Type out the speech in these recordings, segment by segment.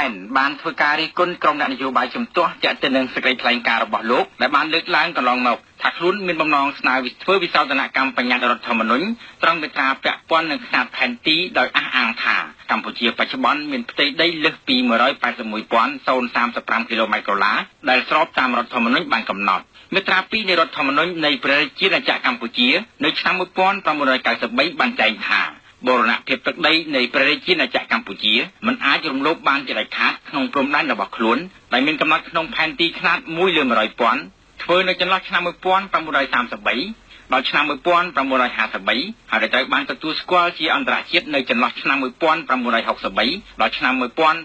បានធ្វើការរីគុណក្រុមអ្នកនយោបាយជំទាស់ជាក់ទៅនឹងសេចក្តីថ្លែងការណ៍របស់លោកដែលបានលើកឡើងកន្លងមកថាខ្លួនមានបំណងស្នើធ្វើវិសោធនកម្មបញ្ញត្តិរដ្ឋធម្មនុញ្ញត្រង់មេត្រាពាក់ព័ន្ធនឹងខ្នាតផែនទីដោយអះអាងថាកម្ពុជាបច្ចុប្បន្នមានផ្ទៃដីលើសពី181,035 គីឡូម៉ែត្រក្រឡាដែលស្របតាមរដ្ឋធម្មនុញ្ញបានកំណត់មេត្រា2នៃរដ្ឋធម្មនុញ្ញនៃព្រះរាជាណាចក្រកម្ពុជានៅឆ្នាំ1993បានចែងថាបូរណភាពទឹកដីនៃព្រះរាជាណាចក្រកម្ពុជាមិនអាចរំលោភបានជាដាច់ខាតក្នុងព្រំដែនរបស់ខ្លួនដែលមានកំណត់ក្នុងផែនទីខ្នាត1/100,000ធ្វើនៅចន្លោះឆ្នាំ1933ដល់ឆ្នាំ1953ហើយត្រូវបានទទួលស្គាល់ជាអន្តរជាតិនៅចន្លោះឆ្នាំ1963ដល់ឆ្នាំ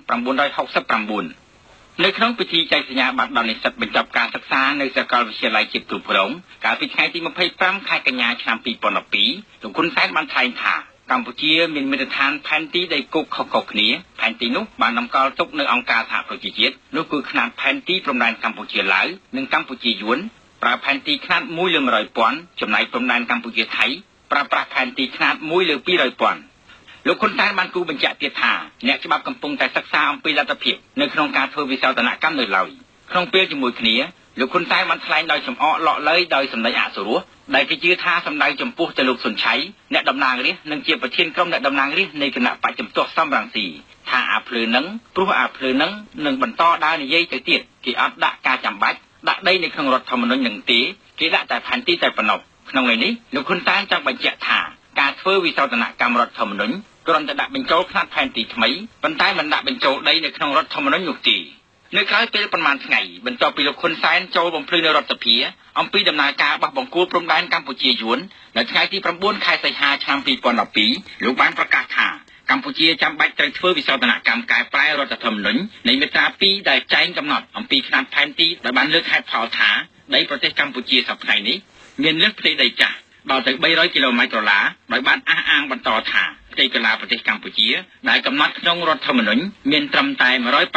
1969នៅក្នុងពិធីចែកសញ្ញាបត្រដល់និស្សិតបញ្ចប់ការសិក្សានៅសាកលវិទ្យាល័យជាតិគ្រប់គ្រងកាលពីថ្ងៃទី25ខែកញ្ញាឆ្នាំ2012លោកហ៊ុនសែនបានថ្លែងថាកម្ពុជាមានមាត្រដ្ឋានផែនទីដីគោកខុសៗគ្នាផែនទីនោះបានតម្កល់ទុកនៅអង្គការសហប្រជាជាតិនោះគឺខ្នាតផែនទីព្រំដែនកម្ពុជាឡាវនិងកម្ពុជាយួនប្រើផែនទីខ្នាត1/100,000ចំណែកព្រំដែនកម្ពុជាថៃប្រើប្រាស់ផែនទីខ្នាត1/200,000លោកហ៊ុនសែនបានគូបញ្ជាក់ទៀតថាអ្នកច្បាប់កំពុងតែសិក្សាអំពីលទ្ធភាពនៅក្នុងការធ្វើវិសោធនកម្មនៅឡើយក្នុងពេលជាមួយគ្នាលោកហ៊ុនសែនបានថ្លែងដោយចំអកលក់លើយដោយសម្ដីអសុរោះដែលគេជឿថាសម្ដៅចំពោះទៅលោកសុនឆៃអ្នកតំណាងរាស្ត្រនិងជាប្រធានក្រុមអ្នកតំណាងរាស្ត្រនៃគណៈបច្ចុប្បន្នសំរងស៊ីថាអាភ្លឺនឹងព្រោះអាភ្លឺនឹងនឹងបន្តដើរនិយាយទៅទៀតគេអត់ដាក់ការចាំបាច់ដាក់ដីនៅក្នុងរដ្ឋធម្មនុញ្ញនឹងទេគេដាក់តែផែនទីតែប៉ុណ្ណោះក្នុងន័យនេះលោកហ៊ុនសែនចង់បញ្ជាក់ថាការធ្វើវិសោធនកម្មរដ្ឋធម្មនុញ្ញគ្រាន់តែដាក់បញ្ចូលខ្នាតផែនទីថ្មីប៉ុន្តែមិនដាក់បញ្ចូលដីនៅក្នុងរដ្ឋធម្មនុញ្ញនោះទេនៅក្រៅពេលប្រមាណថ្ងៃបន្ទាប់ពីលោកហ៊ុនសែនចូលបំភ្លឺនៅរដ្ឋសភាអំពីដំណើរការបោះបង្គោលព្រំដែនកម្ពុជាយួននៅថ្ងៃទី9ខែសីហាឆ្នាំ2012លោកបានប្រកាសថាកម្ពុជាចាំបាច់ត្រូវធ្វើវិសោធនកម្មកែប្រែរដ្ឋធម្មនុញ្ញនៃមាត្រា2ដែលចែងកំណត់អំពីខ្នាតផែនទីដែលបានលើកហេតុផលថាដីប្រទេសកម្ពុជាសប្តាហ៍នេះមានលើសផ្ទៃដីចាស់ដល់ទៅ300គីឡូម៉ែត្រក្រឡាដោយបានអះអាងបន្តថាផ្ទៃកន្លះប្រទេសកម្ពុជាដែលកំណត់ក្នុងរដ្ឋធម្មនុញ្ញមានត្រឹមតែ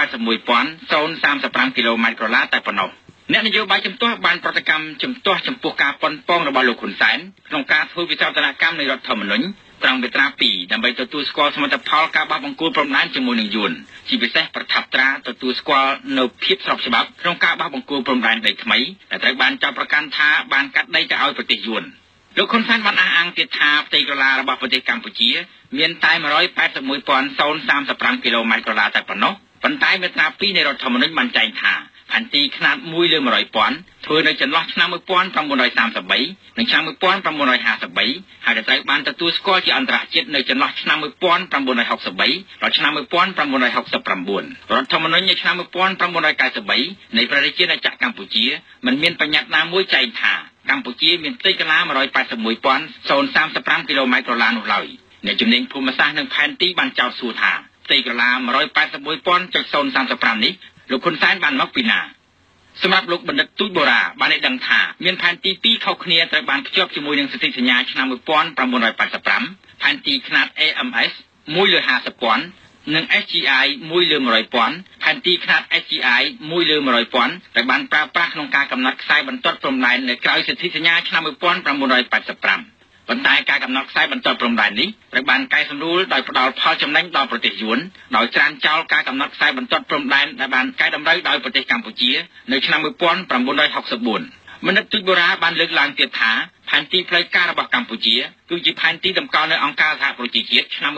181,035 គីឡូម៉ែត្រក្រឡាតែប៉ុណ្ណោះអ្នកនយោបាយជំទាស់បានប្រតិកម្មជំទាស់ចំពោះការប៉ុនប៉ងរបស់លោកហ៊ុនសែនក្នុងការធ្វើវិសោធនកម្មនៃរដ្ឋធម្មនុញ្ញត្រង់មាត្រា2ដើម្បីទទួលស្គាល់សមិទ្ធផលការបោះបង្គោលព្រំដែនជាមួយនឹងយួនជាពិសេសប្រថាប់ត្រាទទួលស្គាល់នៅភាពស្របច្បាប់ក្នុងការបោះបង្គោលព្រំដែនដីថ្មីដែលត្រូវបានចោទប្រកាន់ថាបានកាត់ដីទៅឲ្យប្រទេសយួនលោកហ៊ុនសែនបានអះអាងទៀតថាផ្ទៃក្រឡារបស់ប្រទេសកម្ពុជាមានតែ181,035 គីឡូម៉ែត្រក្រឡាតែប៉ុណ្ណោះប៉ុន្តែមាត្រា2នៃរដ្ឋធម្មនុញ្ញបានចែងថាផែនទីខ្នាត1/100,000ធ្វើនៅចន្លោះឆ្នាំ1933និងឆ្នាំ1953ហើយត្រូវបានទទួលស្គាល់ជាអន្តរជាតិនៅចន្លោះឆ្នាំ1963ដល់ឆ្នាំ1969រដ្ឋធម្មនុញ្ញនៅឆ្នាំ1993នៃព្រះរាជាណាចក្រកម្ពុជាមិនមានបញ្ញត្តិណាមួយចែងថាកម្ពុជាមានផ្ទៃកន្លះ181,035 គីឡូម៉ែត្រក្រឡានោះឡើយអ្នកជំនាញភូមិសាស្ត្រនិងផែនទីបានចោទសួរថាផ្ទៃកន្លះ181,035 នេះលោកហ៊ុនសែនបានមកពីណាសម្រាប់លោកបណ្ឌិតទូចបូរ៉ាបានឲ្យដឹងថាមានផែនទី2ខុសគ្នាត្រូវបានភ្ជាប់ជាមួយនឹងសន្ធិសញ្ញាឆ្នាំ1985ផែនទីខ្នាត AMS 1/50,000និង SGI 1/100,000ផែនទីខ្នាត SGI 1/100,000ដែលបានប្រើប្រាស់ក្នុងការកំណត់ខ្សែបន្ទាត់ព្រំដែននៅក្រៅសន្ធិសញ្ញាឆ្នាំ1985ប៉ុន្តែការកំណត់ខ្សែបន្ទាត់ព្រំដែននេះត្រូវបានកែសម្រួលដោយផ្ដល់ផលចំណេញដល់ប្រទេសយួនដោយច្រានចោលការកំណត់ខ្សែបន្ទាត់ព្រំដែនដែលបានកែតម្រូវដោយប្រទេសកម្ពុជានៅឆ្នាំ1964មនិតទូចបូរ៉ាបានលើកឡើងទៀតថាផែនទីផ្លូវការរបស់កម្ពុជាគឺជាផែនទីតម្កល់នៅអង្គការសហប្រជាជាតិឆ្នាំ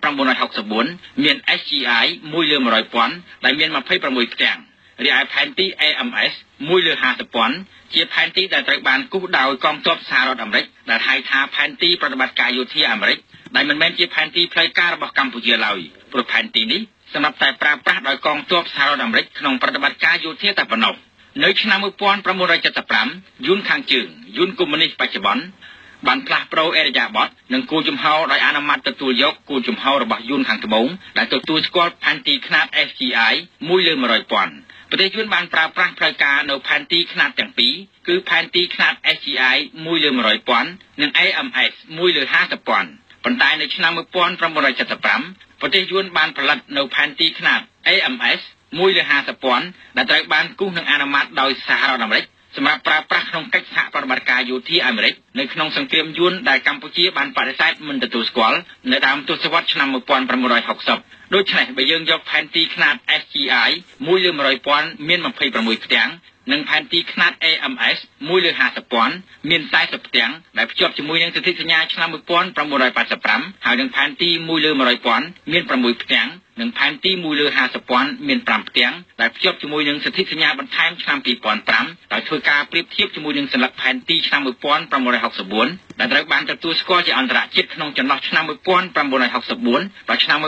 1964មាន SGI 1/100,000ដែលមាន26ផ្ទាំងរីឯផែនទី AMS 1/50,000ជាផែនទីដែលត្រូវបានគូសដោយកងទ័ពសហរដ្ឋអាមេរិកដែលហៅថាផែនទីប្រតិបត្តិការយោធាអាមេរិកដែលមិនមែនជាផែនទីផ្លូវការរបស់កម្ពុជាឡើយព្រោះផែនទីនេះសម្រាប់តែប្រើប្រាស់ដោយកងទ័ពសហរដ្ឋអាមេរិកក្នុងប្រតិបត្តិការយោធាតែប៉ុណ្ណោះនៅឆ្នាំ1975យួនខាងជើងយួនកុម្មុយនីសបច្ចុប្បន្នបានផ្លាស់ប្ដូរអេរយាប័តនិងគោលជំហរដោយអនុម័តទទួលយកគោលជំហររបស់យួនខាងត្បូងដែលទទួលស្គាល់ផែនទីខ្នាត SGI 1/100,000ប្រទេសយួនបានប្រើប្រាស់ផ្លូវការនៅផែនទីខ្នាតទាំងពីរគឺផែនទីខ្នាត SGI 1/100,000និង AMS 1/50,000ប៉ុន្តែនៅឆ្នាំ1975ប្រទេសយួនបានផលិតនៅផែនទីខ្នាត AMS 1/50,000ដែលត្រូវបានគូសនិងអនុម័តដោយសហរដ្ឋអាមេរិកសម្រាប់ប្រើប្រាស់ក្នុងកិច្ចសហប្រតិបត្តិការយោធាអាមេរិកនៅក្នុងសង្គ្រាមយួនដែលកម្ពុជាបានបដិសេធមិនទទួលស្គាល់នៅដើមទសវត្សរ៍ឆ្នាំ1960ដូច្នេះបើយើងយកផែនទីខ្នាត SGI 1 លើ 100,000 មាន 26 ផ្ទាំងនិងផែនទីខ្នាត AMS 1 លើ 50,000 មាន 40 ផ្ទាំងដែលភ្ជាប់ជាមួយនឹងសន្ធិសញ្ញាឆ្នាំ 1985 ហើយនឹងផែនទី1 លើ 100,000 មាន 6 ផ្ទាំងនិងផែនទី1 លើ 50,000 មាន 5 ផ្ទាំងដែលភ្ជាប់ជាមួយនឹងសន្ធិសញ្ញាបន្ថែមឆ្នាំ 2005 ដោយធ្វើការប្រៀបធៀបជាមួយនឹងសន្លឹកផែនទីឆ្នាំ 1964 ដែលត្រូវបានទទួលស្គាល់ជាអន្តរជាតិក្នុងចន្លោះឆ្នាំ 1964 ដល់ឆ្នាំ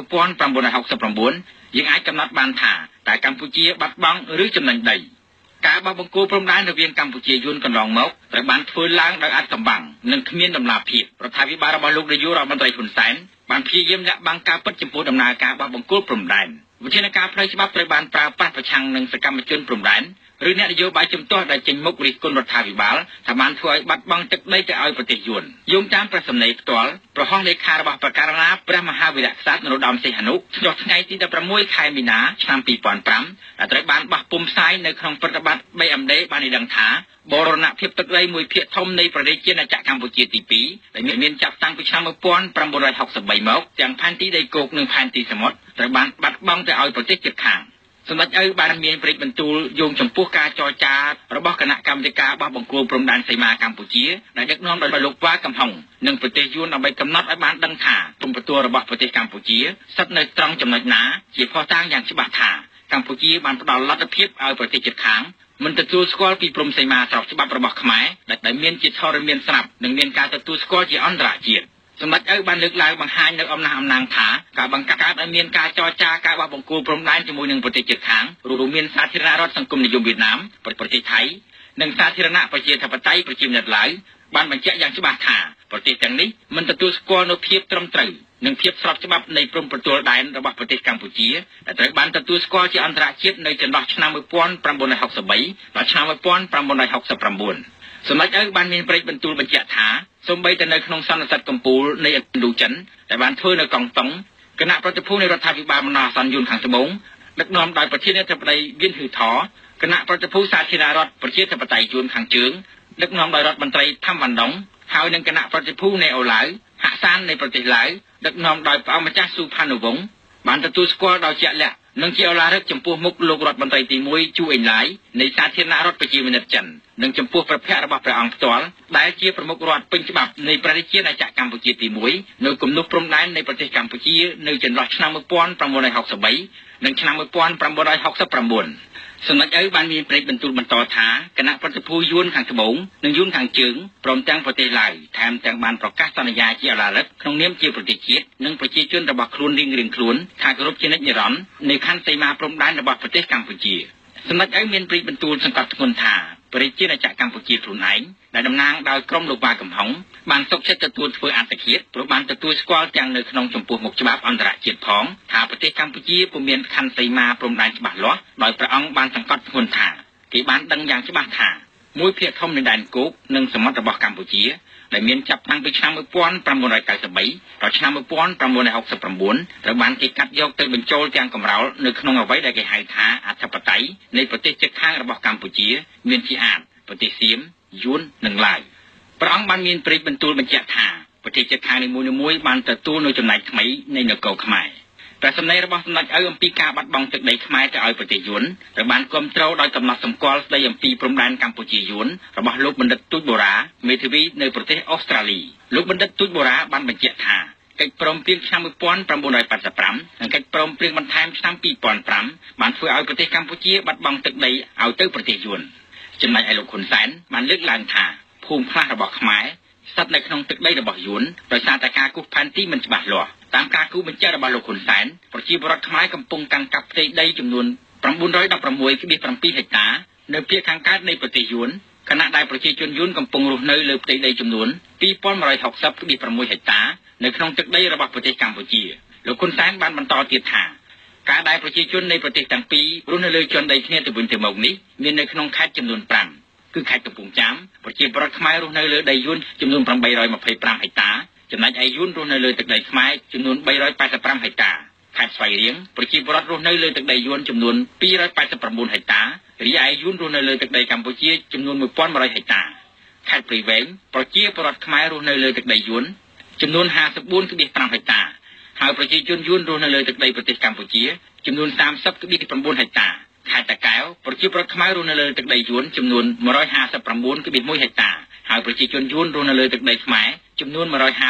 1969 យើងអាចកំណត់បានថាតើកម្ពុជាបាត់បង់ឬចំណេញដីការបោះបង្គោលព្រំដែនរវាងកម្ពុជាយួនកន្លងមកត្រូវបានធ្វើឡើងដោយអាចកំបាំងនិងគ្មានដំណាភាពរដ្ឋាភិបាលរបស់លោកនាយករដ្ឋមន្ត្រីហ៊ុនសែនបានព្យាយាមលាក់បាំងការពិតចំពោះដំណើរការបោះបង្គោលព្រំដែនវិធានការផ្លូវច្បាប់ត្រូវបានប្រើប្រាស់ប្រឆាំងនឹងសកម្មជនព្រំដែនឬអ្នកនយោបាយជំទាស់ដែលចេញមុខរិះគន់រដ្ឋាភិបាលថាបានធ្វើឲ្យបាត់បង់ទឹកដីទៅឲ្យប្រទេសយួនយោងតាមប្រសំណេរផ្ទាល់ប្រហោះលេខារបស់ប្រកាសណាព្រះមហាវីរក្សត្រនរោត្តមសីហនុចុះថ្ងៃទី16 ខែមីនាឆ្នាំ 2005 ដែលត្រូវបានបោះពុម្ពផ្សាយនៅក្នុងប្រតិបត្តិ BMD បានឲ្យដឹងថាបរណភាពទឹកដីមួយភាគធំនៃប្រទេសជាណាចក្រកម្ពុជាទី2ដែលមានចាប់តាំងពីឆ្នាំ 1963 មកទាំងផែនទីដីគោកនិងផែនទីសមុទ្រត្រូវបានបាត់បង់ទៅឲ្យប្រទេសជិតខាងសម្ដេចឪបានមានព្រឹត្តិបន្ទូលយោងចំពោះការចរចារបស់គណៈកម្មាធិការបោះបង្គោលព្រំដែនសីមាកម្ពុជាដែលដឹកនាំដោយលោកវ៉ាកំហុងនិងប្រទេសយួនដើម្បីកំណត់ឲ្យបានដឹងថាព្រំប្រទល់របស់ប្រទេសកម្ពុជាស្ថិតនៅត្រង់ចំណុចណាជាភស្តុតាងយ៉ាងច្បាស់ថាកម្ពុជាបានផ្ដល់លទ្ធភាពឲ្យប្រទេសជិតខាងមិនទទួលស្គាល់ពីព្រំសីមាស្របច្បាប់របស់ខ្មែរដែលមានជាធរមានស្រាប់និងមានការទទួលស្គាល់ជាអន្តរជាតិសម្ដេចឪបានលើកឡើងបង្ហាញនៅអំណះអំណាងថាការបង្កើតឲ្យមានការចរចាការបោះបង្គោលព្រំដែនជាមួយនឹងប្រទេសជិតខាងរួមមានសាធារណរដ្ឋសង្គមនិយមវៀតណាមប្រទេសថៃនិងសាធារណប្រជាធិបតេយ្យប្រជាមានិតឡាវបានបញ្ជាក់យ៉ាងច្បាស់ថាប្រទេសទាំងនេះមិនទទួលស្គាល់នូវភាពត្រឹមត្រូវនិងភាពស្របច្បាប់នៃព្រំប្រទល់ដែនរបស់ប្រទេសកម្ពុជាដែលត្រូវបានទទួលស្គាល់ជាអន្តរជាតិនៅចន្លោះឆ្នាំ 1963 ដល់ឆ្នាំ 1969 សម្ដេចឪបានមានព្រឹត្តិបន្ទូលបញ្ជាក់ថាសូម្បីតែនៅក្នុងសន្និសីទកំពូលនៃឥណ្ឌូចិនដែលបានធ្វើនៅកុងតុងគណៈប្រតិភូនៃរដ្ឋាភិបាលបណ្ដោះអាសន្នយួនខាងត្បូងដឹកនាំដោយប្រធានាធិបតីវៀនហ៊ឺថគណៈប្រតិភូសាធារណរដ្ឋប្រជាធិបតេយ្យយួនខាងជើងដឹកនាំដោយរដ្ឋមន្ត្រីថាំវ៉ាន់ដុងហើយនិងគណៈប្រតិភូនៃអូឡាវហាក់សាននៃប្រទេសឡាវដឹកនាំដោយព្រះម្ចាស់ស៊ូផានូវងបានទទួលស្គាល់ដោយជាក់លាក់និងជាឧឡារិកចំពោះមុខលោករដ្ឋមន្ត្រីទី1ជូអេងឡាយនៃសាធារណរដ្ឋប្រជាមានិតចិននិងចំពោះព្រះភ័ក្ត្ររបស់ព្រះអង្គផ្ទាល់ដែលជាប្រមុខរដ្ឋពេញច្បាប់នៃប្រជាជាតិអាចារ្យកម្ពុជាទី1នៅគំនុះព្រំដែននៃប្រទេសកម្ពុជានៅចន្លោះឆ្នាំ 1963 និងឆ្នាំ 1969 សម្ដេចឪបានមានព្រឹត្តិបន្ទូលបន្តថាគណៈប្រតិភូយួនខាងត្បូងនិងយួនខាងជើងព្រមទាំងប្រទេសឡាវថែមទាំងបានប្រកាសសន្យាជាឧឡារិកក្នុងនាមជាប្រទេសជាតិនិងប្រជាជនរបស់ខ្លួនរៀងៗខ្លួនថាគោរពជានិច្ចនិរន្តរ៍នៃខណ្ឌសីមាព្រំដែនរបស់ប្រទេសកម្ពុជាសម្ដេចឪមានព្រឹត្តិបន្ទូលសង្កត់ធ្ងន់ថាប្រជាជាតិអាចារ្យកម្ពុជាខ្លួនឯងដែលតំណាងដោយក្រុមលោកវ៉ាកំហុងបានសុខចិត្តទទួលធ្វើអន្តរជាតិព្រោះបានទទួលស្គាល់ទាំងនៅក្នុងចំពោះមុខច្បាប់អន្តរជាតិផងថាប្រទេសកម្ពុជាពុំមានខណ្ឌសីមាព្រំដែនច្បាស់លាស់ដោយព្រះអង្គបានសង្កត់ធ្ងន់ថាគេបានដឹងយ៉ាងច្បាស់ថាមួយភាគធំនៃដែនគោកនិងសមុទ្ររបស់កម្ពុជាដែលមានចាប់តាំងពីឆ្នាំ 1993 ដល់ឆ្នាំ 1969 ត្រូវបានគេកាត់យកទៅបញ្ចូលទាំងកម្រោលនៅក្នុងអ្វីដែលគេហៅថាអធិបតេយ្យនៃប្រទេសជិតខាងរបស់កម្ពុជាមានជាអាចប្រទេសសៀមយួននិងឡាវព្រះអង្គបានមានព្រឹត្តិបន្ទូលបញ្ជាក់ថាប្រទេសជិតខាងនីមួយៗបានទទួលនូវចំណែកថ្មីនៃនគរខ្មែរព្រះសម្ដែងរបស់សម្ដេចឪអំពីការបាត់បង់ទឹកដីខ្មែរទៅឲ្យប្រទេសយួនត្រូវបានគាំទ្រដោយកំណត់សម្គាល់ស្ដីអំពីព្រំដែនកម្ពុជាយួនរបស់លោកបណ្ឌិតទូចបូរ៉ាមេធាវីនៅប្រទេសអូស្ត្រាលីលោកបណ្ឌិតទូចបូរ៉ាបានបញ្ជាក់ថាកិច្ចព្រមព្រៀងឆ្នាំ 1985 និងកិច្ចព្រមព្រៀងបន្ថែមឆ្នាំ 2005 បានធ្វើឲ្យប្រទេសកម្ពុជាបាត់បង់ទឹកដីឲ្យទៅប្រទេសយួនចំណែកឯលោកហ៊ុនសែនបានលើកឡើងថាភូមិខ្លះរបស់ខ្មែរស្ថិតនៅក្នុងទឹកដីរបស់យួនដោយសារតែការគូសផែនទីមិនច្បាស់លាស់តាមការគូបញ្ជាក់របស់លោកហ៊ុនសែនប្រជាពលរដ្ឋខ្មែរកំពុងកាន់កាប់ផ្ទៃដីចំនួន 916.7 ហិកតានៅភាគខាងកើតនៃប្រទេសយួនខណៈដែលប្រជាជនយួនកំពុងរស់នៅលើផ្ទៃដីចំនួន 2160.6 ហិកតានៅក្នុងទឹកដីរបស់ប្រទេសកម្ពុជាលោកហ៊ុនសែនបានបន្តទៀតថាការដែលប្រជាជននៃប្រទេសទាំងពីររស់នៅលើជន់ដីគ្នាទៅវិញទៅមកនេះមាននៅក្នុងខេត្តចំនួន 5 គឺខេត្តកំពង់ចាមប្រជាពលរដ្ឋខ្មែររស់នៅលើដីយួនចំនួន 825 ហិកតាចំណែកឯយួនរស់នៅលើទឹកដីខ្មែរចំនួន 385 ហិកតាខេត្តស្វាយរៀងប្រជាពលរដ្ឋរស់នៅលើទឹកដីយួនចំនួន 289 ហិកតារីឯយួនរស់នៅលើទឹកដីកម្ពុជាចំនួន 1100 ហិកតាខេត្តព្រៃវែងប្រជាពលរដ្ឋខ្មែររស់នៅលើទឹកដីយួនចំនួន 54.5 ហិកតាហើយប្រជាជនយួនរស់នៅលើទឹកដីប្រទេសកម្ពុជាចំនួន 30.9 ហិកតាខេត្តតាកែវប្រជាពលរដ្ឋខ្មែររស់នៅលើទឹកដីយួនចំនួន 159.1 ហិកតាហើយប្រជាជនយួនរស់នៅលើទឹកដីខ្មែរចំនួន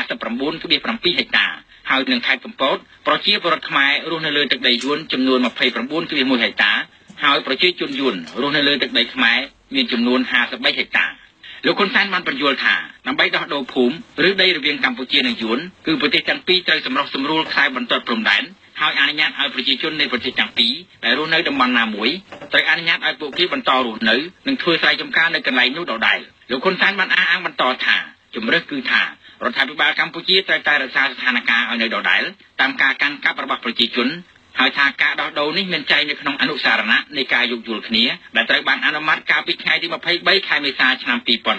159.7 ហិកតាហើយនៅខេត្តកំពតប្រជាពលរដ្ឋខ្មែររស់នៅលើទឹកដីយួនចំនួន 29.1 ហិកតាហើយប្រជាជនយួនរស់នៅលើទឹកដីខ្មែរមានចំនួន 53 ហិកតាលោកហ៊ុនសែនបានបញ្យល់ថាដើម្បីដោះដូរភូមិឬដីរវាងកម្ពុជានិងយួនគឺប្រទេសទាំងពីរត្រូវសម្រុះសម្រួលខ្សែបន្ទាត់ព្រំដែនហើយអនុញ្ញាតឲ្យប្រជាជននៃប្រទេសទាំងពីរដែលរស់នៅតំបន់ណាមួយត្រូវអនុញ្ញាតឲ្យពួកគេបន្តរស់នៅនិងធ្វើស្រែចម្ការនៅកន្លែងនោះដដែលលោកហ៊ុនសែនបានអះអាងបន្តថាជំរឿសគឺថារដ្ឋាភិបាលកម្ពុជាត្រូវតែរក្សាស្ថានភាពឲ្យនៅដដែលតាមការកាន់កាប់របស់ប្រជាជនហើយថាការដោះដូរនេះមានចែងនៅក្នុងអនុសារណៈនៃការយោគយល់គ្នាដែលត្រូវបានអនុម័តកាលពីថ្ងៃទី23ខែមេសាឆ្នាំ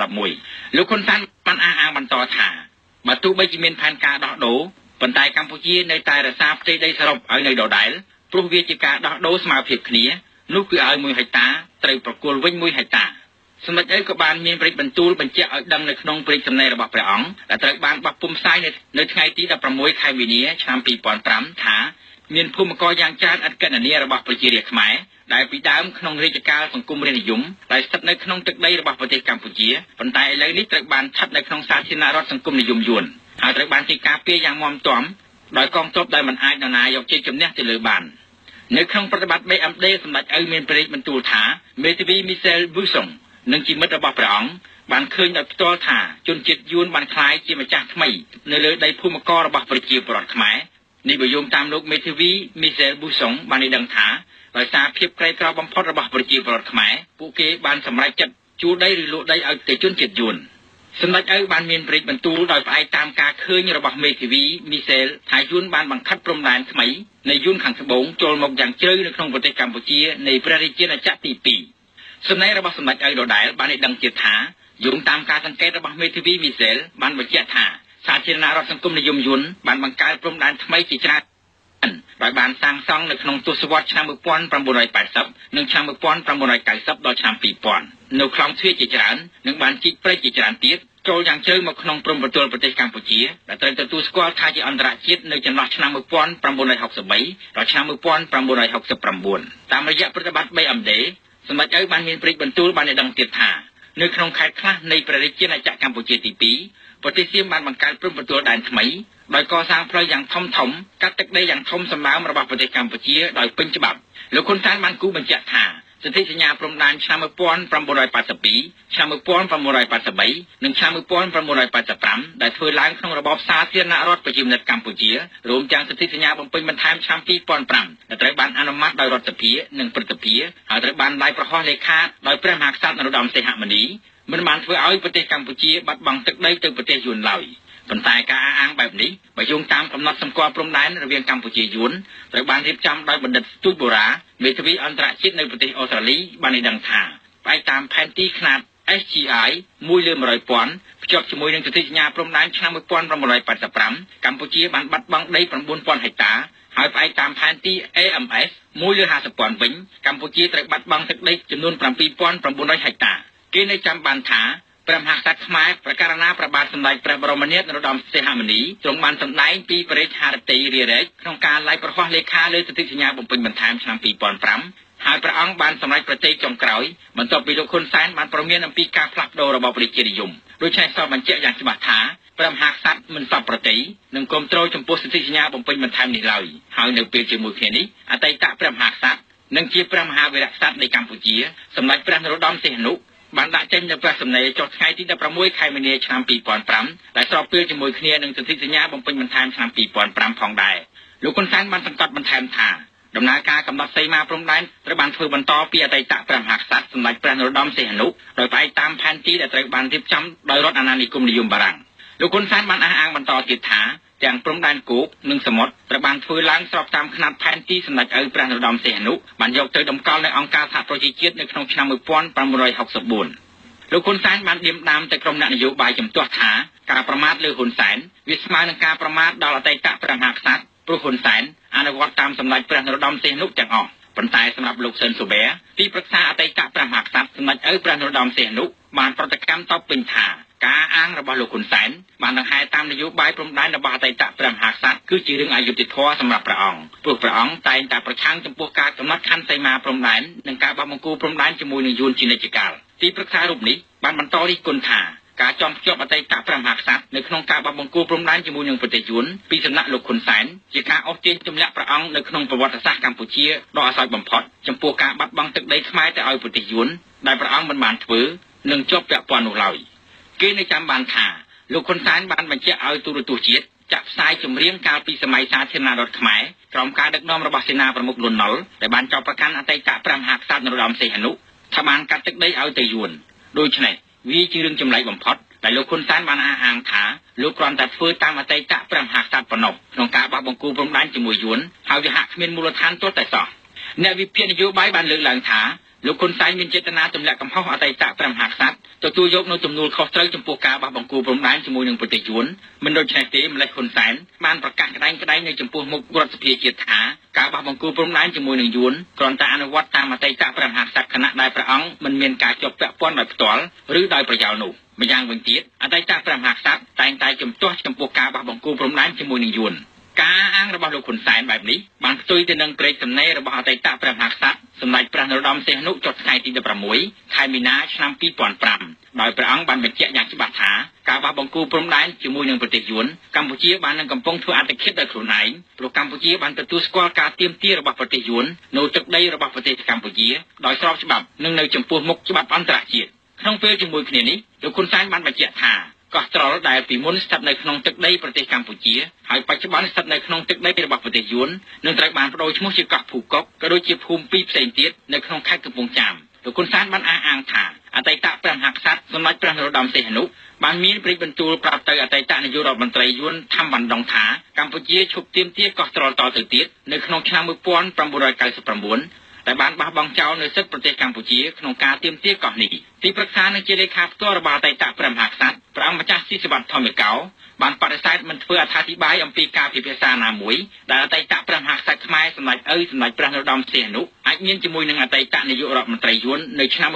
2011លោកហ៊ុនសែនបានអះអាងបន្តថាបើទោះបីជាមានផែនការដោះដូរប៉ុន្តែកម្ពុជានៅតែរក្សាផ្ទៃដីសរុបឲ្យនៅដដែលព្រោះវាជាការដោះដូរស្មើភាពគ្នានោះគឺឲ្យ1ហិកតាត្រូវប្រគល់វិញ1ហិកតាសម្ដេចឪក៏បានមានព្រឹត្តិបន្ទូលបញ្ជាក់ឲ្យដឹងនៅក្នុងព្រឹត្តិសម្ដែងរបស់ព្រះអង្គដែលត្រូវបានបោះពុម្ពផ្សាយនៅថ្ងៃទី16ខែមីនាឆ្នាំ2005ថាមានភូមិករយ៉ាងច្រើនឥតកណនារបស់ប្រជារាស្ត្រខ្មែរដែលពីដើមក្នុងរាជកាលសង្គមរាស្ត្រនិយមដែលស្ថិតនៅក្នុងទឹកដីរបស់ប្រទេសកម្ពុជាប៉ុន្តែឥឡូវនេះត្រូវបានស្ថិតនៅក្នុងសាធារណរដ្ឋសង្គមនិយមយួនហើយត្រូវបានគេការពារយ៉ាងមាំទាំដោយកងទ័ពដែលមិនអាចនរណាយកជ័យជំនះទៅលើបាននៅក្នុងប្រតិបត្តិ BMD សម្ដេចឪមានព្រះរាជបន្ទូលថាមេធាវីមីសែលប៊ូសុងនិងជាមិត្តរបស់ព្រះអង្គបានឃើញដោយផ្ទាល់ថាជនជាតិយួនបានក្លាយជាម្ចាស់ថ្មីនៅលើដីភូមិកររបស់ប្រជាពលរដ្ឋខ្មែរនេះបើយោងតាមលោកមេធាវីមីសែលប៊ូសុងបានឲ្យដឹងថាដោយសារភាពក្រីក្របំផុតរបស់ប្រជាពលរដ្ឋខ្មែរពួកគេបានសម្រេចចិត្តជួលដីឬលក់ដីឲ្យទៅជនជាតិយួនសម្ដេចឪបានមានព្រះរាជបន្ទូលដោយផ្អែកតាមការឃើញរបស់មេធាវីមីសែលថាយួនបានបង្ខិតព្រំដែនថ្មីនៃយួនខាងត្បូងចូលមកយ៉ាងជ្រៅនៅក្នុងប្រទេសកម្ពុជានៃព្រះរាជាណាចក្រទី2សម្ដែងរបស់សម្ដេចឪដដែលបានឲ្យដឹងទៀតថាយោងតាមការសង្កេតរបស់មេធាវីមីសែលបានបញ្ជាក់ថាសាធារណរដ្ឋសង្គមនិយមយួនបានបង្កើតព្រំដែនថ្មីជាច្រើនដោយបានសាងសង់នៅក្នុងទសវត្សរ៍ឆ្នាំ1980និងឆ្នាំ1990ដល់ឆ្នាំ2000នៅខ្លងទ្វារជាច្រើននិងបានជីកព្រៃជាច្រើនទៀតចូលយ៉ាងជ្រៅមកក្នុងព្រំប្រទល់ប្រទេសកម្ពុជាដែលត្រូវទទួលស្គាល់ថាជាអន្តរជាតិនៅចន្លោះឆ្នាំ1963ដល់ឆ្នាំ1969តាមរយៈប្រតិបត្តិ BMD សម្ដេចឪបានមានព្រះរាជបន្ទូលបានឲ្យដឹងទៀតថានៅក្នុងខេត្តខ្លះនៃព្រះរាជាណាចក្រកម្ពុជាទី2ប្រទេសសៀមបានបង្កើតព្រំប្រទល់ដែនថ្មីដោយកសាងផ្លូវយ៉ាងធំកាត់ទឹកដីយ៉ាងធំសម្បើមរបស់ប្រទេសកម្ពុជាដោយពេញច្បាប់លោកហ៊ុនសែនបានគូបញ្ជាក់ថាសន្ធិសញ្ញាព្រំដែនឆ្នាំ1982ឆ្នាំ1983និងឆ្នាំ1985ដែលធ្វើឡើងក្នុងរបបសាធារណរដ្ឋប្រជាមានិតកម្ពុជារួមទាំងសន្ធិសញ្ញាបំពេញបន្ថែមឆ្នាំ2005ដែលត្រូវបានអនុម័តដោយរដ្ឋសភានិងព្រឹទ្ធសភាហើយត្រូវបានឡាយប្រហោះលេខាដោយព្រះមហាក្សត្រនរោត្តមសីហមុនីមិនបានធ្វើឲ្យប្រទេសកម្ពុជាបាត់បង់ទឹកដីទៅប្រទេសយួនឡើយប៉ុន្តែការអះអាងបែបនេះបើយោងតាមកំណត់សម្គាល់ព្រំដែនរវាងកម្ពុជាយួនត្រូវបានរៀបចំដោយបណ្ឌិតស្ទូចបូរ៉ាមេធាវីអន្តរជាតិនៅប្រទេសអូស្ត្រាលីបានឲ្យដឹងថាផ្អែកតាមផែនទីខ្នាត SGI 1/100,000ភ្ជាប់ជាមួយនឹងសន្ធិសញ្ញាព្រំដែនឆ្នាំ1985កម្ពុជាបានបាត់បង់ដី 9,000 ហិកតាហើយផ្អែកតាមផែនទី AMS 1/50,000វិញកម្ពុជាត្រូវបាត់បង់ទឹកដីចំនួន 7,900 ហិកតាគេនៅចាំបានថាព្រះមហាក្សត្រខ្មែរប្រកាសណាព្រះបាទសម្ដេចព្រះបរមនាថនរោត្តមសីហមុនីទ្រង់បានសម្ដែងពីបរិយារតីរារែកក្នុងការឡាយប្រហោះលេខាលើសន្ធិសញ្ញាបំពេញបន្ថែមឆ្នាំ2005ហើយព្រះអង្គបានសម្រេចប្រតិចុងក្រោយបន្ទាប់ពីលោកហ៊ុនសែនបានប្រមានអំពីការផ្លាស់ប្ដូររបបប្រជានិយមដូច្នេះសពបញ្ជាក់យ៉ាងច្បាស់ថាព្រះមហាក្សត្រមិនសពប្រតិនិងគ្រប់គ្រងចំពោះសន្ធិសញ្ញាបំពេញបន្ថែមនេះឡើយហើយនៅពេលជាមួយគ្នានេះអតីតព្រះមហាក្សត្រនិងជាព្រះមហាវីរក្សត្រនៃកម្ពុជាសម្ដេចព្រះនរោត្តមសីហនុបានដាក់ចេញនូវព្រះសម្ដីចុះថ្ងៃទី16ខែមីនាឆ្នាំ2005ដែលស្របពេលជាមួយគ្នានឹងសន្ធិសញ្ញាបំពេញបន្ថែមឆ្នាំ2005ផងដែរលោកហ៊ុនសែនបានសង្កត់បន្ថែមថាដំណើរការកំណត់សីមាព្រំដែនត្រូវបានធ្វើបន្តពីអតីតព្រះមហាក្សត្រសម្ដេចព្រះនរោត្តមសីហនុដោយផ្អែកតាមផែនទីដែលត្រូវបានរៀបចំដោយរដ្ឋអាណានិគមនិយមបារាំងលោកហ៊ុនសែនបានអះអាងបន្តទៀតថាទាំងព្រំដែនគោកនិងសមុទ្រត្រូវបានធ្វើឡើងស្របតាមខ្នាតផែនទីសម្ដេចឪព្រះនរោត្តមសីហនុបានយកទៅតម្កល់នៅអង្គការសហប្រជាជាតិនៅក្នុងឆ្នាំ1964លោកហ៊ុនសែនបានឌៀមដាមទៅក្រុមអ្នកនយោបាយជំទាស់ថាការប្រមាថលើហ៊ុនសែនវាស្មើនឹងការប្រមាថដល់អតីតព្រះមហាក្សត្រព្រោះហ៊ុនសែនអនុវត្តតាមសម្ដេចព្រះនរោត្តមសីហនុទាំងអស់ប៉ុន្តែសម្រាប់លោកស៊ិនស៊ូប៊ែទីប្រឹក្សាអតីតព្រះមហាក្សត្រសម្ដេចឪព្រះនរោត្តមសីហនុបានប្រតិកម្មតបពេញថាការអាងរបស់លោកហ៊ុនសែនបានដង្ហែតាមនយោបាយព្រំដែនរបស់អតីតព្រះមហាក្សត្រគឺជារឿងអយុត្តិធម៌សម្រាប់ព្រះអង្គព្រោះព្រះអង្គតែងតែប្រឆាំងចំពោះការកំណត់ខណ្ឌសីមាព្រំដែននិងការបោះបង្គោលព្រំដែនជាមួយនឹងយួនជានិច្ចកាលទីប្រឹក្សារូបនេះបានបន្តរិះគន់ថាការចំភ្ជាប់អតីតព្រះមហាក្សត្រនៅក្នុងការបោះបង្គោលព្រំដែនជាមួយនឹងប្រទេសយួនពីសំណាក់លោកហ៊ុនសែនជាការអូសទាញទម្លាក់ព្រះអង្គនៅក្នុងប្រវត្តិសាស្ត្រកម្ពុជាដ៏អសោចបំផុតចំពោះការបាត់បង់ទឹកដីខ្មែរទៅឲ្យប្រទេសយួនដែលព្រះអង្គមិនបានធ្វើនិងជាប់ពាក់ព័ន្ធនោះឡើយគេនៅចាំបានថាលោកហ៊ុនសែនបានបញ្ជាក់ឲ្យទូរទស្សន៍ជាតិចាក់ផ្សាយចម្រៀងកាលពីសម័យសាធារណរដ្ឋខ្មែរក្រោមការដឹកនាំរបស់សេនាប្រមុខលន់នល់ដែលបានចោទប្រកាន់អតីតព្រះមហាក្សត្រនរោត្តមសីហនុថាបានកាត់ទឹកដីឲ្យទៅយួនដូច្នេះវាជារឿងចម្លែកបំផុតដែលលោកហ៊ុនសែនបានអះអាងថាលោកគ្រាន់តែធ្វើតាមអតីតព្រះមហាក្សត្រប៉ុណ្ណោះក្នុងការបោះបង្គោលព្រំដែនជាមួយយួនហើយវាហាក់គ្មានមូលដ្ឋានទាល់តែសោះអ្នកវិភាគនយោបាយបានលើកឡើងថាលោកហ៊ុនសែនមានចេតនាទម្លាក់កំហុសអតីតព្រះមហាក្សត្រទទួលយកនៅទំនួលខុសត្រូវចំពោះការបោះបង្គោលព្រំដែនជាមួយនឹងប្រទេសយួនមិនដូច្នេះទេម្លេះហ៊ុនសែនបានប្រកាសក្តែងក្តែងនៅចំពោះមុខរដ្ឋសភាជាតិថាការបោះបង្គោលព្រំដែនជាមួយនឹងយួនគ្រាន់តែអនុវត្តតាមអតីតព្រះមហាក្សត្រខណៈដែលព្រះអង្គមិនមានការជាប់ពាក់ព័ន្ធដោយផ្ទាល់ឬដោយប្រយោលនោះម្យ៉ាងវិញទៀតអតីតព្រះមហាក្សត្រតែងតែជំទាស់ចំពោះការបោះបង្គោលព្រំដែនជាមួយនឹងយួនការអាងរបស់លោកហ៊ុនសែនបែបនេះបានផ្ទុយទៅនឹងព្រែកសំណេររបស់អតីតព្រះមហាក្សត្រសម្ដេចព្រះនរោត្តមសីហនុចុះថ្ងៃទី16ខែមីនាឆ្នាំ2005ដោយព្រះអង្គបានបញ្ជាក់យ៉ាងច្បាស់ថាការបោះបង្គោលព្រំដែនជាមួយនឹងប្រទេសយួនកម្ពុជាបាននឹងកំពុងធ្វើអត្តឃាតដោយខ្លួនឯងព្រោះកម្ពុជាបានទទួលស្គាល់ការទាមទាររបស់ប្រទេសយួននៅទឹកដីរបស់ប្រទេសកម្ពុជាដោយស្របច្បាប់និងនៅចំពោះមុខច្បាប់អន្តរជាតិក្នុងពេលជាមួយគ្នានេះលោកហ៊ុនសែនបានបញ្ជាក់ថាកោះត្រល់ដែលពីមុនស្ថិតនៅក្នុងទឹកដីប្រទេសកម្ពុជាហើយបច្ចុប្បន្នស្ថិតនៅក្នុងទឹកដីរបស់ប្រទេសយួននឹងត្រូវបានបដូរឈ្មោះជាកោះភូកុកក៏ដូចជាភូមិពីរផ្សេងទៀតនៅក្នុងខេត្តកំពង់ចាមលោកហ៊ុនសែនបានអះអាងថាអតីតព្រះមហាក្សត្រសម្ដេចព្រះនរោត្តមសីហនុបានមានព្រឹត្តិបន្ទូលប្រាប់ទៅអតីតនាយករដ្ឋមន្ត្រីយួនថាំវ៉ាន់ដុងថាកម្ពុជាឈប់ទាមទារកោះត្រល់តទៅទៀតនៅក្នុងឆ្នាំ1999ដែលបានបោះបង់ចោលនៅសិទ្ធិប្រទេសកម្ពុជាក្នុងការទាមទារកោះនេះទីប្រឹក្សានិងជាលេខាផ្ទាល់របស់អតីតព្រះមហាក្សត្រព្រះអង្គម្ចាស់ស៊ីសុវត្ថិធម្មកោបានបដិសេធមិនធ្វើអត្ថាធិប្បាយអំពីការពិភាក្សាណាមួយដែលអតីតព្រះមហាក្សត្រខ្មែរសម្ដេចសម្ដេចព្រះនរោត្តមសីហនុអាចមានជាមួយនឹងអតីតនាយករដ្ឋមន្ត្រីយួននៅឆ្នាំ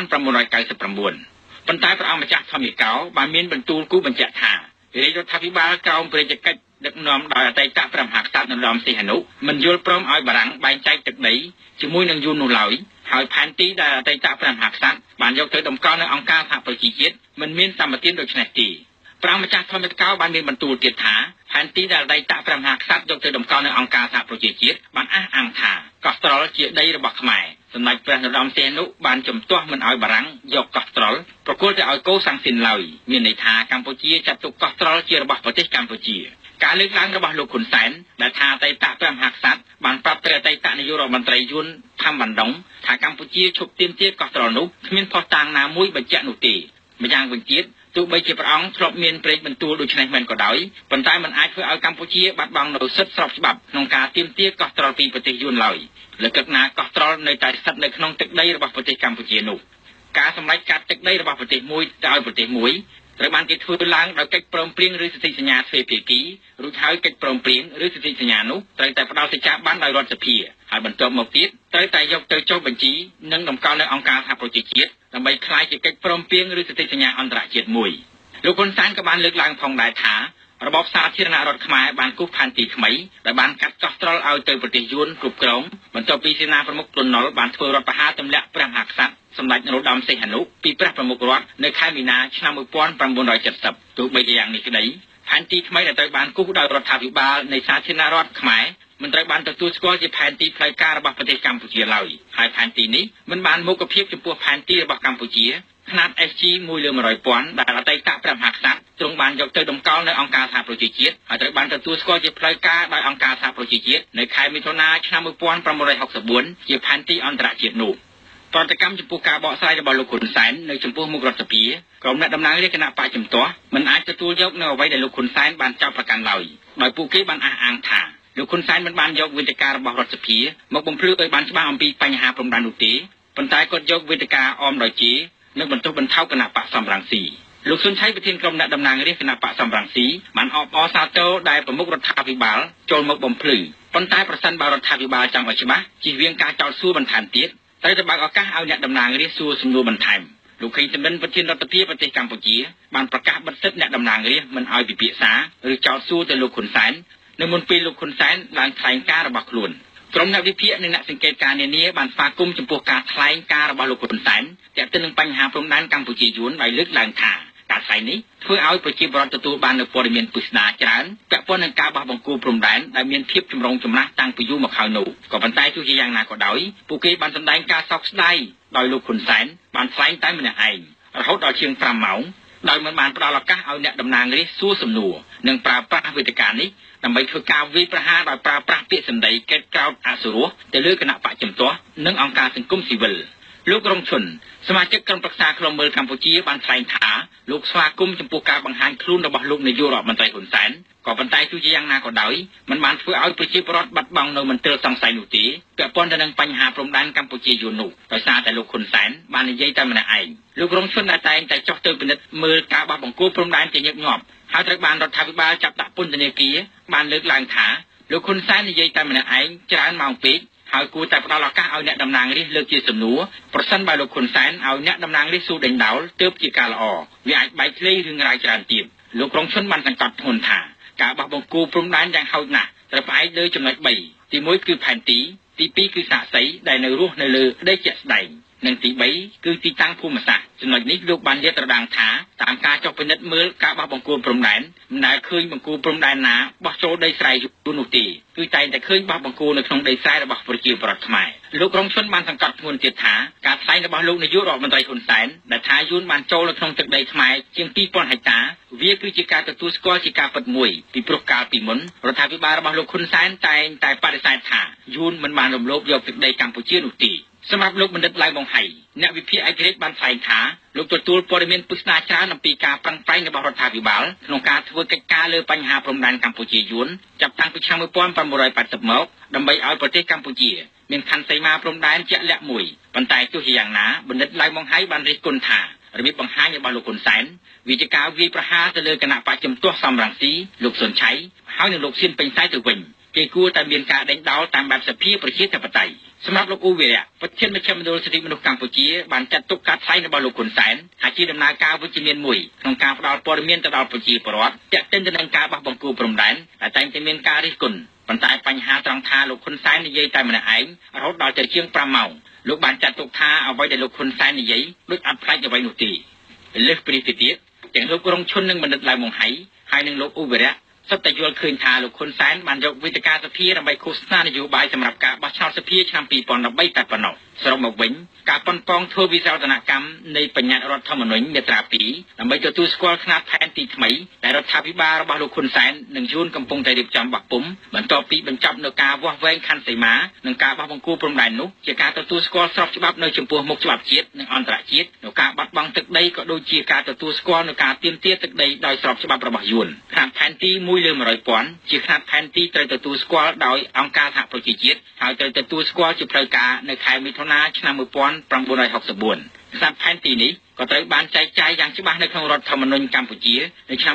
1999ប៉ុន្តែព្រះអង្គម្ចាស់ធម្មកោបានមានបន្ទូលគូបញ្ជាក់ថារាជរដ្ឋាភិបាលក្រោមព្រះរាជកិច្ចដឹកនាំដោយអតីតព្រះមហាក្សត្រនរោត្តមសីហនុមិនយល់ព្រមឲ្យបារាំងបែងចែកទឹកដីជាមួយនឹងយួននោះឡើយហើយផែនទីដែលអតីតព្រះមហាក្សត្របានយកទៅតម្កល់នៅអង្គការសហប្រជាជាតិមិនមានសម្បទានដូច្នេះទេព្រះម្ចាស់ធម្មកោបានមានបន្ទូលទៀតថាផែនទីដែលអតីតព្រះមហាក្សត្រយកទៅតម្កល់នៅអង្គការសហប្រជាជាតិបានអះអាងថាកោះត្រល់ជាដីរបស់ខ្មែរសម្ដេចព្រះនរោត្តមសីហនុបានជំទាស់មិនឲ្យបារាំងយកកោះត្រល់ប្រគល់ទៅឲ្យកូសាំងស៊ីនឡើយមានន័យថាកម្ពុជាចាត់ទុកកោះត្រល់ជារបស់ប្រទេសកម្ពុជាការលើកឡើងរបស់លោកហ៊ុនសែនដែលថាអតីតព្រះមហាក្សត្របានប្រាប់ទៅអតីតនាយករដ្ឋមន្ត្រីយួនថាំវ៉ាន់ដុងថាកម្ពុជាឈប់ទាមទារកោះត្រល់នោះគ្មានភស្តុតាងណាមួយបញ្ជាក់នោះទេម្យ៉ាងវិញទៀតទោះបីជាព្រះអង្គធ្លាប់មានព្រែកបន្ទូលដូច្នេះមែនក៏ដោយប៉ុន្តែมันអាចធ្វើឲ្យកម្ពុជាបាត់បង់នូវសិទ្ធិស្របច្បាប់ក្នុងការទាមទារកោះត្រល់ពីប្រទេសយួនឡើយលើកទឹកណាកោះត្រល់នៅតែស្ថិតនៅក្នុងទឹកដីរបស់ប្រទេសកម្ពុជានោះការសម្រេចកាត់ទឹកដីរបស់ប្រទេសមួយទៅឲ្យប្រទេសមួយត្រូវបានគេធ្វើឡើងដោយកិច្ចព្រមព្រៀងឬសន្ធិសញ្ញាទ្វេភាគីរួចហើយកិច្ចព្រមព្រៀងឬសន្ធិសញ្ញានោះត្រូវតែផ្ដល់សេចក្ដីបានដោយរដ្ឋសភាហើយបន្ទាប់មកទៀតត្រូវតែយកទៅចុះបញ្ជីនិងតម្កល់នៅអង្គការសហប្រជាជាតិដើម្បីក្លាយជាកិច្ចព្រមព្រៀងឬសន្ធិសញ្ញាអន្តរជាតិមួយលោកហ៊ុនសែនក៏បានលើកឡើងផងដែរថារបបសាធារណរដ្ឋខ្មែរបានគូសផែនទីថ្មីដែលបានកាត់កោះត្រល់ឲ្យទៅប្រទេសយួនគ្រប់គ្រងបន្ទាប់ពីសេនាប្រមុខលន់នល់បានធ្វើរដ្ឋប្រហារទម្លាក់ព្រះមហាក្សត្រសម្ដេចនរោត្តមសីហនុពីព្រះប្រមុខរដ្ឋនៅខែមីនាឆ្នាំ1970ទោះបីជាយ៉ាងនេះក្តីផែនទីថ្មីដែលត្រូវបានគូសដោយរដ្ឋាភិបាលនៃសាធារណរដ្ឋខ្មែរមិនត្រូវបានទទួលស្គាល់ជាផែនទីផ្លូវការរបស់ប្រទេសកម្ពុជាឡើយហើយផែនទីនេះមិនបានមុខភាពចំពោះផែនទីរបស់កម្ពុជាຂະຫນາດ SG 1/100,000ដែលអតីតព្រះមហាក្សត្រទ្រង់បានយកទៅតម្កល់នៅអង្គការសហប្រជាជាតិហើយត្រូវបានទទួលស្គាល់ជាផ្លូវការដោយអង្គការសហប្រជាជាតិនៅខែមិថុនាឆ្នាំ1964ជាផែនទីអន្តរជាតិនោះប្រតិកម្មចំពោះការបកស្រាយរបស់លោកហ៊ុនសែននៅចំពោះមុខរដ្ឋសភាក្រុមអ្នកតំណាងរាជគណៈបកជំទាស់មិនអាចទទួលយកនៅអ្វីដែលលោកហ៊ុនសែនបានចោទប្រកាន់ឡើយដោយពួកគេបានអះអាងថាលោកហ៊ុនសែនមិនបានយកវេទិការបស់រដ្ឋសភាមកបំភ្លឺឲ្យបានច្បាស់អំពីបញ្ហាព្រំដែននោះទេប៉ុន្តែគាត់យកវេទិកាអមដោយជានិងបន្ទោសបន្ថោគណៈបកសំរងស៊ីលោកស៊ុនឆៃប្រធានក្រុមអ្នកតំណាងរាស្ត្រគណៈបកសំរងស៊ីបានអបអរសាទរដែលប្រមុខរដ្ឋាភិបាលចូលមកបំភ្លឺប៉ុន្តែប្រសិនបើរដ្ឋាភិបាលចង់ឲ្យច្បាស់ជៀសវាងការចោទសួរបន្ថែមទៀតត្រូវតែបើកឱកាសឲ្យអ្នកតំណាងរាស្ត្រសួរសំណួរបន្ថែមលោកខេងសំរិនប្រធានរដ្ឋាភិបាលប្រទេសកម្ពុជាបានប្រកាសបិទសិទ្ធិអ្នកតំណាងរាស្ត្រមិនឲ្យពិភាក្សាឬចោទសួរទៅលោកហ៊ុនសែននៅមុនពេលលោកហ៊ុនសែនឡើងថ្លែងការណ៍របស់ខ្លួនក្រុមអ្នកវិភាគនិងអ្នកសង្កេតការណ៍នានាបានស្វាគមន៍ចំពោះការថ្លែងការណ៍របស់លោកហ៊ុនសែនទាក់ទងនឹងបញ្ហាព្រំដែនកម្ពុជាយួនដោយលើកឡើងថាការថ្លែងនេះធ្វើឲ្យប្រជាពលរដ្ឋទទួលបាននូវព័ត៌មានពិស្ដារច្រើនពាក់ព័ន្ធនឹងការបោះបង្គោលព្រំដែនដែលមានភាពចម្រូងចម្រាសតាំងពីយូរមកហើយនោះក៏ប៉ុន្តែទោះជាយ៉ាងណាក៏ដោយពួកគេបានសម្ដែងការសោកស្ដាយដោយលោកហ៊ុនសែនបានថ្លែងតែម្នាក់ឯងរហូតដល់ជាង5ម៉ោងដោយមិនបានផ្ដល់ឱកាសឲ្យអ្នកតំណាងរាស្ត្រសួរសំណួរនិងប្រើប្រាស់វេទិកានេះដើម្បីធ្វើការវាយប្រហារដោយប្រើប្រាស់ពាក្យសម្ដីកេតក្រោធអសុរោះទៅលើគណៈបកជំទាស់និងអង្គការសង្គមស៊ីវិលលោករងឈុនសមាជិកក្រុមប្រឹក្សាឃ្លាំមើលកម្ពុជាបានថ្លែងថាលោកស្វាគមន៍ចំពោះការបង្ហាញខ្លួនរបស់លោកនាយករដ្ឋមន្ត្រីហ៊ុនសែនក៏ប៉ុន្តែទោះជាយ៉ាងណាក៏ដោយมันបានធ្វើឲ្យប្រជាពលរដ្ឋបាត់បង់នៅមន្ទិលសង្ស័យនោះទេពាក់ព័ន្ធទៅនឹងបញ្ហាព្រំដែនកម្ពុជាយួននោះដោយសារតែលោកហ៊ុនសែនបាននិយាយតែម្នាក់ឯងលោករងឈុនតែតែចុះទៅពិនិត្យមើលការបោះបង្គោលព្រំដែនជាញឹកញាប់ហើយត្រូវបានរដ្ឋាភិបាលចាប់ដាក់ពន្ធនាគារបានលើកឡើងថាលោកហ៊ុនសែននិយាយតែម្នាក់ឯងច្រើនម៉ោងពេកហើយគួរតែផ្ដល់ឱកាសឲ្យអ្នកតំណាងរាស្ត្រលើកជាសំណួរប្រសិនបើលោកហ៊ុនសែនឲ្យអ្នកតំណាងរាស្ត្រសួរដេញដោលទើបជាការល្អវាអាចបែកធ្លាយរឿងរ៉ាវច្រើនទៀតលោករងឈុនបានសង្កត់ធ្ងន់ថាការបោះបង្គោលព្រំដែនយ៉ាងហោចណាស់ត្រូវផ្អែកលើចំណុច3ទី1គឺផែនទីទី2គឺសាក្សីដែលនៅរស់នៅលើដីជាក់ស្ដែងនិងទី3គឺទីតាំងភូមិសាស្ត្រចំណុចនេះលោកបានលាតត្រដាងថាតាមការចុះពិនិត្យមើលការបោះបង្គោលព្រំដែនមិនដែលឃើញបង្គោលព្រំដែនណាបោះចូលដីស្រែយូរនោះទេគឺតែងតែឃើញបោះបង្គោលនៅក្នុងដីស្រែរបស់ប្រជាពលរដ្ឋខ្មែរលោករងឈុនបានសង្កត់ធ្ងន់ទៀតថាការថ្លែងរបស់លោកនាយករដ្ឋមន្ត្រីហ៊ុនសែនដែលថាយួនបានចូលនៅក្នុងទឹកដីខ្មែរជាង 2000 ហិកតាវាគឺជាការទទួលស្គាល់ជាការពិតមួយពីព្រោះកាលពីមុនរដ្ឋាភិបាលរបស់លោកហ៊ុនសែនតែងតែបដិសេធថាយួនមិនបានរំលោភយកទឹកដីកម្ពុជានោះទេសម្រាប់លោកបណ្ឌិតឡៅបងហៃអ្នកវិភាគឯករាជ្យបានថ្លែងថាលោកទទួលព័ត៌មានពិស្ដារច្រើនអំពីការប្រឹងប្រែងរបស់រដ្ឋាភិបាលក្នុងការធ្វើកិច្ចការលើបញ្ហាព្រំដែនកម្ពុជាយួនចាប់តាំងពីឆ្នាំ1980មកដើម្បីឲ្យប្រទេសកម្ពុជាមានខណ្ឌសីមាព្រំដែនជាក់លាក់មួយប៉ុន្តែទោះជាយ៉ាងណាបណ្ឌិតឡៅបងហៃបានរិះគន់ថារបៀបបង្ហាញរបស់លោកហ៊ុនសែនវាជាការវាយប្រហារទៅលើគណៈបកជំទាស់សំរងស៊ីលោកសុនឆៃហើយនិងលោកសៀនពេញសៃទៅវិញគេគួរតែមានការដេញដោលតាមបែបសភាប្រជាធិបតេយ្យសម្រាប់លោកអ៊ូវីរៈប្រធានមជ្ឈមណ្ឌលសិទ្ធិមនុស្សកម្ពុជាបានចាត់ទុកការថ្លែងរបស់លោកហ៊ុនសែនថាជាដំណើរការវិជ្ជមានមួយក្នុងការផ្ដល់ព័ត៌មានទៅដល់ប្រជាពលរដ្ឋទាក់ទងទៅនឹងការបោះបង្គោលព្រំដែនដែលតែងតែមានការរិះគន់ប៉ុន្តែបញ្ហាត្រង់ថាលោកហ៊ុនសែននិយាយតែម្នាក់ឯងរហូតដល់ទៅជាង5ម៉ោងលោកបានចាត់ទុកថាអ្វីដែលលោកហ៊ុនសែននិយាយដូចអត់ផ្លាច់អ្វីនោះទេលើសពីនេះទៀតទាំងលោករងឈុននិងបណ្ឌិតឡៅម៉ុងហៃហើយនិងលោកអ៊ូវីរៈសុទ្ធតែយល់ឃើញថាលោកហ៊ុនសែនបានយកវេទិកាសភាដើម្បីឃោសនានយោបាយសម្រាប់ការបោះឆ្នោតសភាឆ្នាំ2013តែប៉ុណ្ណោះសរុបមកវិញការប៉ុនប៉ងធ្វើវិសោធនកម្មនៃបញ្ញត្តិរដ្ឋធម្មនុញ្ញមាត្រា2ដើម្បីទទួលស្គាល់ຂະຫນាត់ផែនទីថ្មីដែលរដ្ឋាភិបាលរបស់លោកហ៊ុនសែននិងយួនកំពុងតែរៀបចំបោះពុម្ពបន្ទាប់ពីបញ្ចប់នៅការវាស់វែងខណ្ឌសីមានិងការបោះបង្គោលព្រំដែននោះជាការទទួលស្គាល់ស្របច្បាប់នៅចំពោះមុខច្បាប់ជាតិនិងអន្តរជាតិនៅការបាត់បង់ទឹកដីក៏ដូចជាការទទួលស្គាល់នៅការទាមទារទឹកដីដោយស្របច្បាប់របស់យួនខណ្ឌផែនទី1/100,000ជាខណ្ឌផែនទីត្រូវទទួលស្គាល់ដោយអង្គការសហប្រជាជាតិហើយត្រូវទទួលស្គាល់ជាផ្លូវការនៅខែមិថុនាឆ្នាំ1964ស្រាប់ផែនទីនេះក៏ត្រូវបានចែកចាយយ៉ាងច្បាស់នៅក្នុងរដ្ឋធម្មនុញ្ញកម្ពុជានៅឆ្នាំ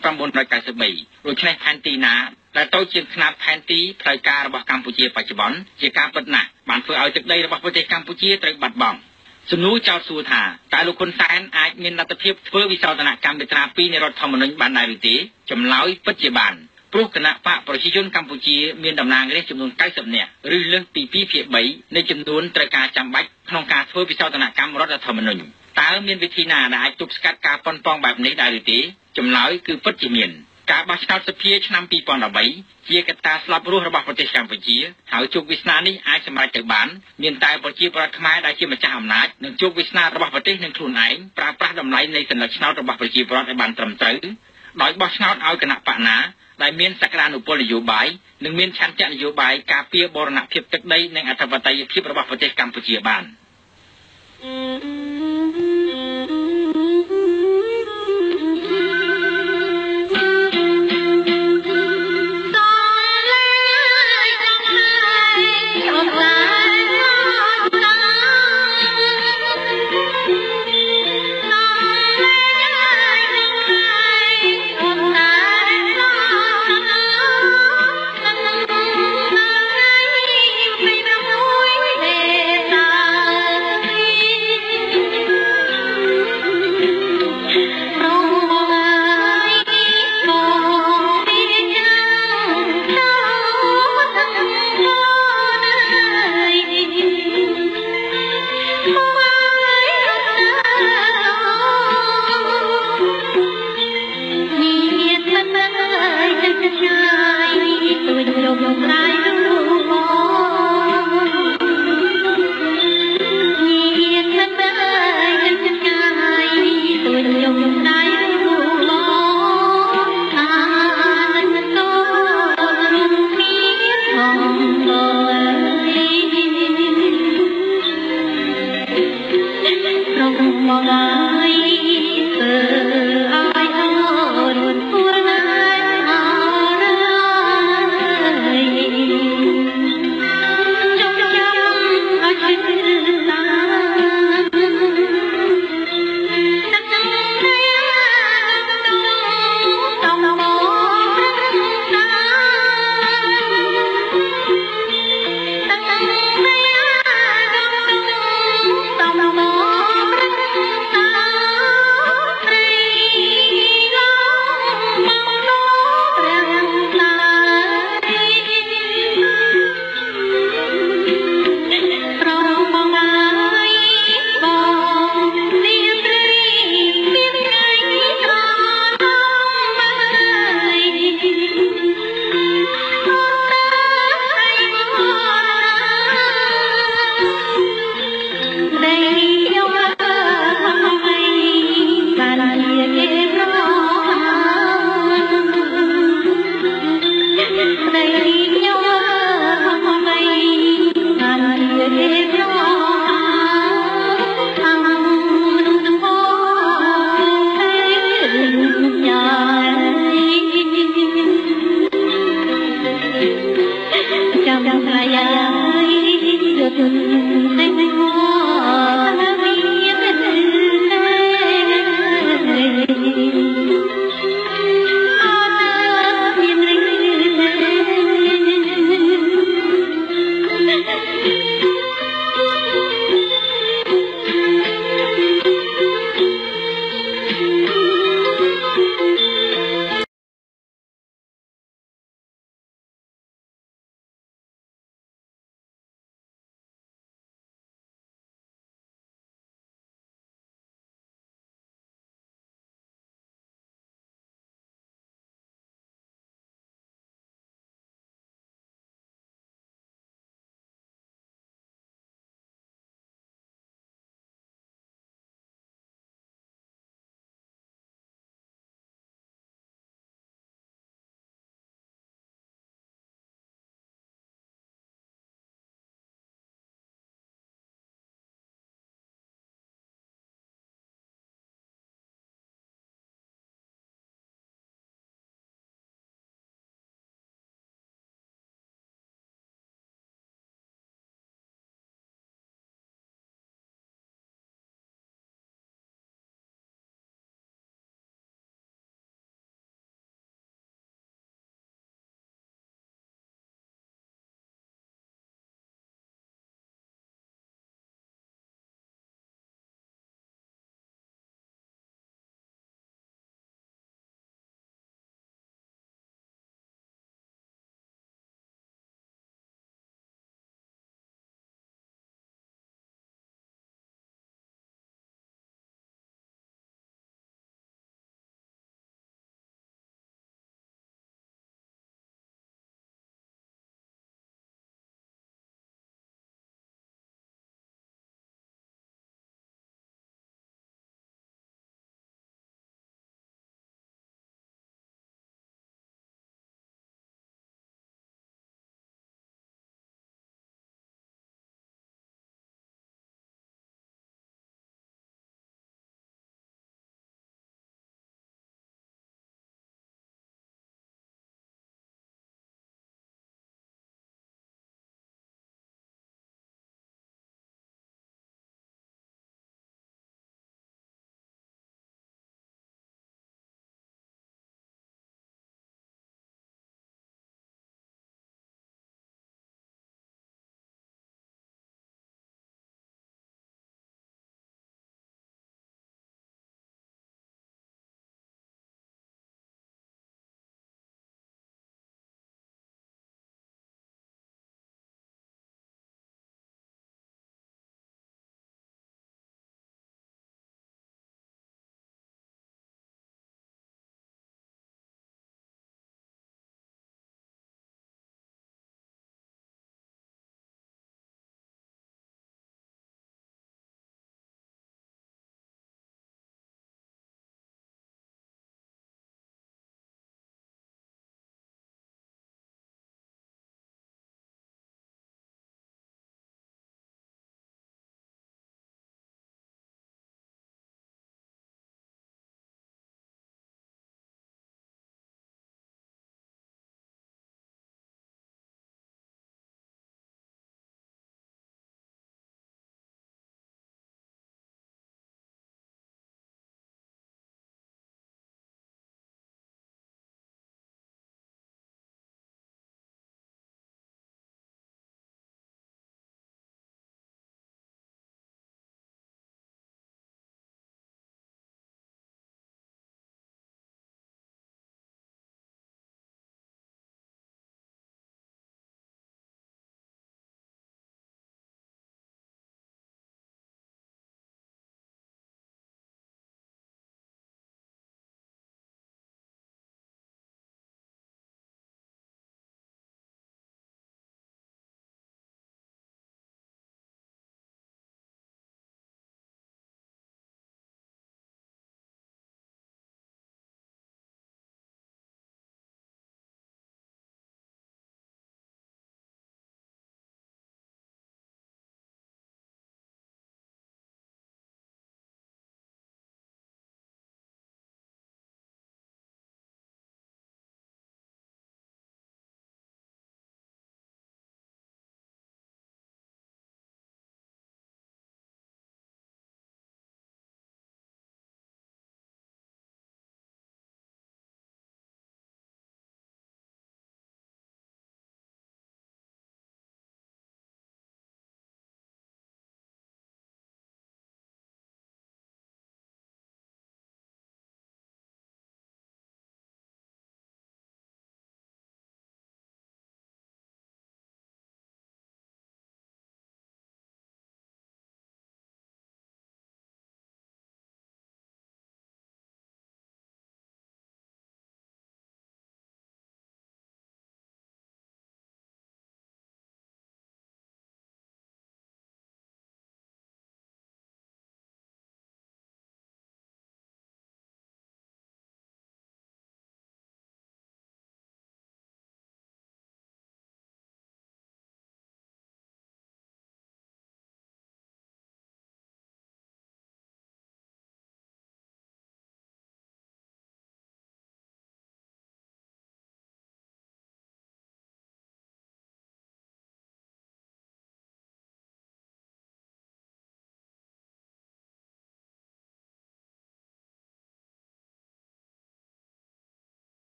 1993ដូច្នេះផែនទីណាដែលតូចជាងຂະຫນាត់ផែនទីផ្លូវការរបស់កម្ពុជាបច្ចុប្បន្នជាការពិតណាស់បានធ្វើឲ្យទឹកដីរបស់ប្រទេសកម្ពុជាត្រូវបាត់បង់សំណួរចោទសួរថាតើលោកហ៊ុនសែនអាចមានលទ្ធភាពធ្វើវិសោធនកម្មមាត្រា2នៃរដ្ឋធម្មនុញ្ញបានដែរឬទេចម្លើយពិតជាបានព្រោះគណៈបកប្រជាជនកម្ពុជាមានតំណាងរាស្ត្រចំនួន90នាក់ឬលើសពី2/3នៃចំនួនត្រូវការចាំបាច់ក្នុងការធ្វើវិសោធនកម្មរដ្ឋធម្មនុញ្ញតើមានវិធីណាដែលអាចទប់ស្កាត់ការប៉ុនប៉ងបែបនេះដែរឬទេចម្លើយគឺពិតជាមានការបោះឆ្នោតសភាឆ្នាំ2013ជាកត្តាស្លាប់រស់របស់ប្រទេសកម្ពុជាហើយជោគវាសនានេះអាចសម្រេចទៅបានមានតែប្រជាពលរដ្ឋខ្មែរដែលជាម្ចាស់អំណាចនិងជោគវាសនារបស់ប្រទេសនឹងខ្លួនឯងប្រើប្រាស់តម្លៃនៃសញ្ញាឆ្នោតរបស់ប្រជាពលរដ្ឋឲ្យបានត្រឹមត្រូវដោយបោះឆ្នោតឲ្យគណៈបកណាដែលមានសក្តានុពលនយោបាយនិងមានឆន្ទៈនយោបាយការពារបូរណភាពទឹកដីនិងអធិបតេយ្យភាពរបស់ប្រទេសកម្ពុជាបានមក